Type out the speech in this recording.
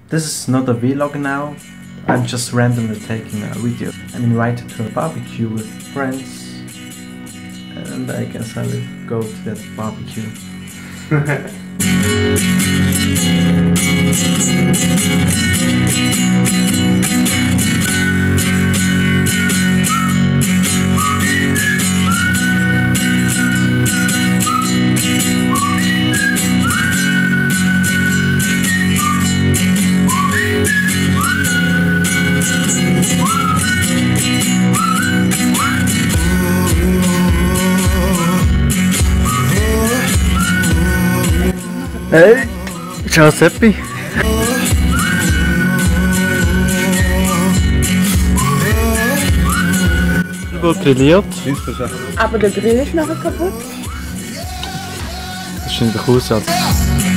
This is not a vlog now. I'm just randomly taking a video. I'm invited to a barbecue with friends, and I guess I will go to that barbecue. Hey, ciao Seppi. Wird trilliert. Aber der Grill ist nachher kaputt. Das ist in der Aussatz.